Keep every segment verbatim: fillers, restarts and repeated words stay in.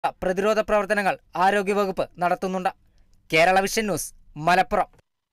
പ്രതിരോധ പ്രവർത്തനങ്ങൾ ആരോഗ്യവകുപ്പ് നടത്തുന്നുണ്ട്. Kerala Vision News, Malappuram.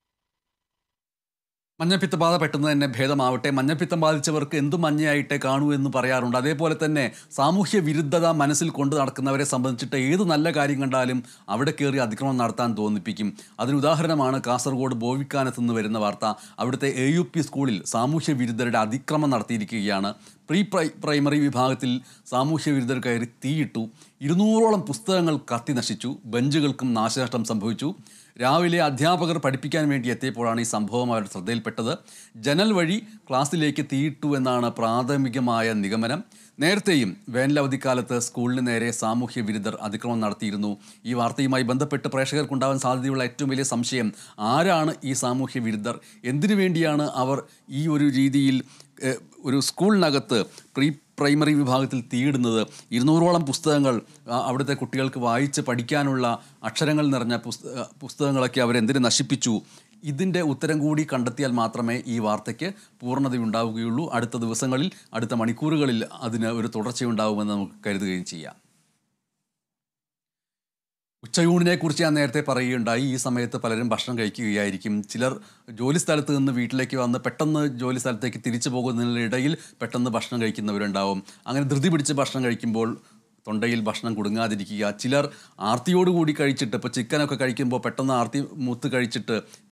മഞ്ഞപ്പിത്ത ബാധ പെട്ടെന്ന് തന്നെ ഭേദമാവട്ടെ. മഞ്ഞപ്പിത്തം ബാധിച്ചവർക്ക് എന്തു മഞ്ഞയായിട്ടേ കാണൂ എന്ന് പറയാറുണ്ട്. അതേപോലെ തന്നെ സാമൂഹ്യ വിരുദ്ധത മനസ്സിൽ കൊണ്ടു നടക്കുന്നവരെ സംബന്ധിച്ചിട്ട് ഏത് നല്ല കാര്യം കണ്ടാലും അവിടെ കയറി അതിക്രമം നടത്താൻ തോന്നിപ്പിക്കും. അതിനുദാഹരണമാണ് കാസർഗോഡ് ബോവിക്കാനത്ത് നിന്ന് വരുന്ന വാർത്ത. അവിടുത്തെ എ യു പി സ്കൂളിൽ സാമൂഹ്യ വിരുദ്ധരുടെ അതിക്രമം നടത്തിയിരിക്കുകയാണ്. പ്രീ പ്രൈ പ്രൈമറി വിഭാഗത്തിൽ സാമൂഹ്യ വിരുദ്ധർ കയറി തീയിട്ടു. ഇരുന്നൂറോളം പുസ്തകങ്ങൾ കത്തി നശിച്ചു. ബെഞ്ചുകൾക്കും നാശനഷ്ടം സംഭവിച്ചു. രാവിലെ അധ്യാപകർ പഠിപ്പിക്കാൻ വേണ്ടി എത്തിയപ്പോഴാണ് ഈ സംഭവം അവരുടെ ശ്രദ്ധയിൽപ്പെട്ടത്. ജനൽ വഴി ക്ലാസ്സിലേക്ക് തീയിട്ടു എന്നാണ് പ്രാഥമികമായ നിഗമനം. നേരത്തെയും വേനലവധിക്കാലത്ത് സ്കൂളിന് നേരെ സാമൂഹ്യ വിരുദ്ധർ അതിക്രമം നടത്തിയിരുന്നു. ഈ വാർത്തയുമായി ബന്ധപ്പെട്ട് പ്രേക്ഷകർക്കുണ്ടാവാൻ സാധ്യതയുള്ള ഏറ്റവും വലിയ സംശയം, ആരാണ് ഈ സാമൂഹ്യ വിരുദ്ധർ? എന്തിനു വേണ്ടിയാണ് അവർ ഈ ഒരു രീതിയിൽ ഒരു സ്കൂളിനകത്ത് പ്രീ പ്രൈമറി വിഭാഗത്തിൽ തീയിടുന്നത്? ഇരുന്നൂറോളം പുസ്തകങ്ങൾ അവിടുത്തെ കുട്ടികൾക്ക് വായിച്ച് പഠിക്കാനുള്ള അക്ഷരങ്ങൾ നിറഞ്ഞ പുസ്തക പുസ്തകങ്ങളൊക്കെ അവരെന്തിനു നശിപ്പിച്ചു? ഇതിൻ്റെ ഉത്തരം കൂടി കണ്ടെത്തിയാൽ മാത്രമേ ഈ വാർത്തയ്ക്ക് പൂർണ്ണതയുണ്ടാവുകയുള്ളൂ. അടുത്ത ദിവസങ്ങളിൽ, അടുത്ത മണിക്കൂറുകളിൽ അതിന് ഒരു തുടർച്ചയുണ്ടാവുമെന്ന് നമുക്ക് കരുതുകയും ചെയ്യാം. ഉച്ചയൂണിനെ കുറിച്ച് ഞാൻ നേരത്തെ പറയുകയുണ്ടായി. ഈ സമയത്ത് പലരും ഭക്ഷണം കഴിക്കുകയായിരിക്കും. ചിലർ ജോലി സ്ഥലത്ത് നിന്ന് വീട്ടിലേക്ക് വന്ന് പെട്ടെന്ന് ജോലി സ്ഥലത്തേക്ക് തിരിച്ചു പോകുന്നതിനിടയിൽ പെട്ടെന്ന് ഭക്ഷണം കഴിക്കുന്നവരുണ്ടാവും. അങ്ങനെ ധൃതി പിടിച്ച് ഭക്ഷണം കഴിക്കുമ്പോൾ തൊണ്ടയിൽ ഭക്ഷണം കുടുങ്ങാതിരിക്കുക. ചിലർ ആർത്തിയോടുകൂടി കഴിച്ചിട്ട്, ഇപ്പോൾ ചിക്കനൊക്കെ കഴിക്കുമ്പോൾ പെട്ടെന്ന് ആർത്തി മൂത്ത് കഴിച്ചിട്ട്